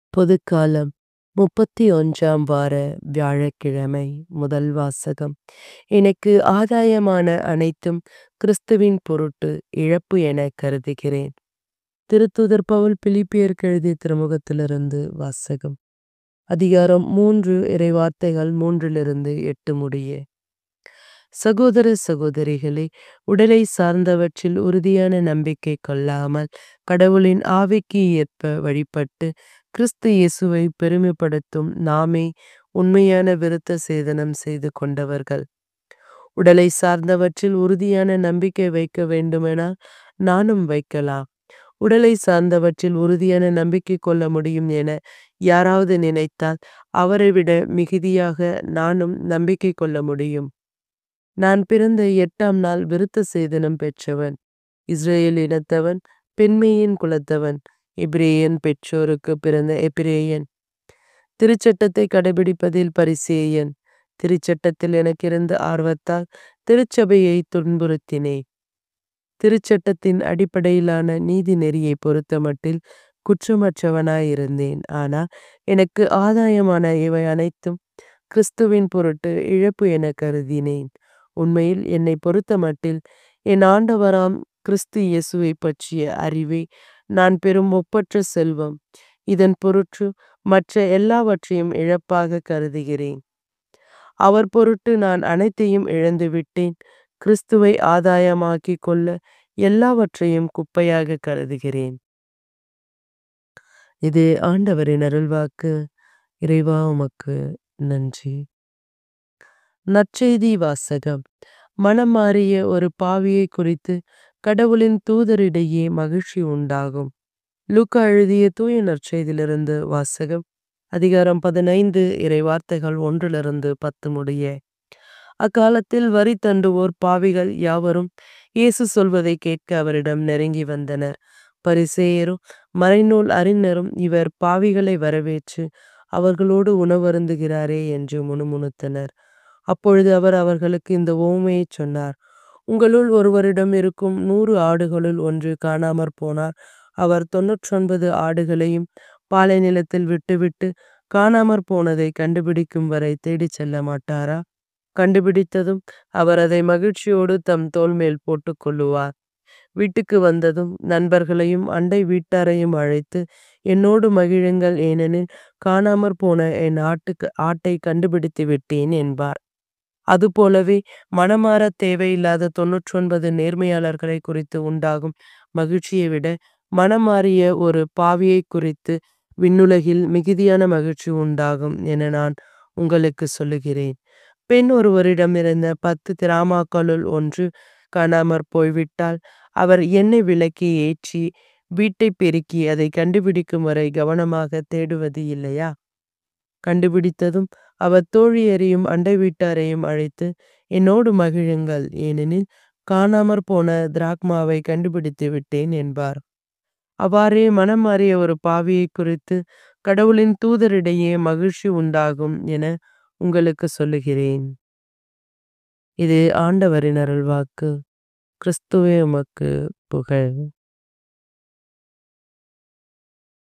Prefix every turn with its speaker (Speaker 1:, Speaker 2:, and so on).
Speaker 1: பொதுக்காலம் 31ஆம் வார வியாழக்கிழமை. முதல் வாசகம். எனக்கு ஆதாயமான அனைத்தும் கிறிஸ்துவின் பொருட்டு இழப்பு என கருதுகிறேன். திருத்தூதர் பவுல் பிலிப்பியருக்கு எழுதிய திருமுகத்திலிருந்து வாசகம். அதிகாரம் 3 இறைவார்த்தைகள் 3-8 முடிய. சகோதர சகோதரிகளே, உடலை சார்ந்தவற்றில் உறுதியான நம்பிக்கை கொள்ளாமல் கடவுளின் ஆவிக்கு ஏற்ப வழிபட்டு கிறிஸ்து இயேசுவை பெருமைப்படுத்தும் நாமே உண்மையான விருத்த சேதனம் செய்து கொண்டவர்கள். உடலை சார்ந்தவற்றில் உறுதியான நம்பிக்கை வைக்க வேண்டுமெனால் நானும் வைக்கலாம். உடலை சார்ந்தவற்றில் உறுதியான நம்பிக்கை கொள்ள முடியும் என யாராவது நினைத்தால் அவரை விட மிகுதியாக நானும் நம்பிக்கை கொள்ள முடியும். நான் பிறந்த 8ஆம் நாள் விருத்த சேதனம் பெற்றவன். இஸ்ரேல் இனத்தவன், பெண்மையின் குலத்தவன், எபிரேயன் பெற்றோருக்கு பிறந்த எபிரேயன். திருச்சட்டத்தை கடைபிடிப்பதில் பரிசேயன். திருச்சட்டத்தில் எனக்கு இருந்த ஆர்வத்தால் திருச்சபையை துன்புறுத்தினேன். திருச்சட்டத்தின் அடிப்படையிலான நீதி நெறியை பொறுத்தமட்டில் குற்றமற்றவனாயிருந்தேன். ஆனால் எனக்கு ஆதாயமான இவை அனைத்தும் கிறிஸ்துவின் பொருட்டு இழப்பு என கருதினேன். உண்மையில் என்னை பொறுத்தமட்டில் என் ஆண்டவராம் கிறிஸ்து இயேசுவை பற்றிய அறிவே நான் பெறும் ஒப்பற்ற செல்வம். இதன் பொருட்டு மற்ற எல்லாவற்றையும் இழப்பாக கருதுகிறேன். அவர் பொருட்டு நான் அனைத்தையும் இழந்துவிட்டேன். கிறிஸ்துவை ஆதாயமாக்கி கொள்ள எல்லாவற்றையும் குப்பையாக கருதுகிறேன். இது ஆண்டவரின் அருள்வாக்கு. இறைவா, உமக்கு நன்றி. நற்செய்தி வாசகம். மனம் மாறிய ஒரு பாவியை குறித்து கடவுளின் தூதரிடையே மகிழ்ச்சி உண்டாகும். லூக்கா எழுதிய தூய நற்செய்தியிலிருந்து வாசகம். அதிகாரம் 15 இறைவார்த்தைகள் 1-10 முடிய. அக்காலத்தில் வரி தண்டுவோர் பாவிகள் யாவரும் இயேசு சொல்வதை கேட்க அவரிடம் நெருங்கி வந்தனர். பரிசேயரும் மறைநூல் அறிஞரும் இவர் பாவிகளை வரவேற்று அவர்களோடு உணவருந்துகிறாரே என்று முணுமுணுத்தனர். அப்பொழுது அவர் அவர்களுக்கு இந்த உவமையை சொன்னார். உங்களுள் ஒருவரிடம் இருக்கும் 100 ஆடுகளுள் ஒன்று காணாமற் போனார். அவர் 99 ஆடுகளையும் பாலை நிலத்தில் விட்டுவிட்டு காணாமற் போனதை கண்டுபிடிக்கும் வரை தேடிச் செல்ல மாட்டாரா? கண்டுபிடித்ததும் அவர் அதை மகிழ்ச்சியோடு தம் தோள் மேல் போட்டுக் கொள்ளுவார். வீட்டுக்கு வந்ததும் நண்பர்களையும் அண்டை வீட்டாரையும் அழைத்து, என்னோடு மகிழுங்கள், ஏனெனில் காணாமற் போன என் ஆட்டை கண்டுபிடித்து விட்டேன் என்பார். அதுபோலவே மனமாற தேவையில்லாத 99 நேர்மையாளர்களை குறித்து உண்டாகும் மகிழ்ச்சியை விட மனமாறிய ஒரு பாவியை குறித்து விண்ணுலகில் மிகுதியான மகிழ்ச்சி உண்டாகும் என நான் உங்களுக்கு சொல்லுகிறேன். பெண் ஒருவரிடமிருந்த 10 திராமாக்களுள் ஒன்று காணாமற் போய்விட்டால் அவர் எண்ணெய் விளக்கை ஏற்றி வீட்டை பெருக்கி அதை கண்டுபிடிக்கும் வரை கவனமாக தேடுவது இல்லையா? கண்டுபிடித்ததும் அவர் தோழியரையும் அண்டை வீட்டாரையும் அழைத்து, என்னோடு மகிழுங்கள், ஏனெனில் காணாமற் போன திராக்மாவை கண்டுபிடித்து விட்டேன் என்பார். அவ்வாறே மனம் மாறிய ஒரு பாவியை குறித்து கடவுளின் தூதரிடையே மகிழ்ச்சி உண்டாகும் என உங்களுக்கு சொல்லுகிறேன். இது ஆண்டவரின் அருள்வாக்கு. கிறிஸ்துவே உமக்கு புகழ்.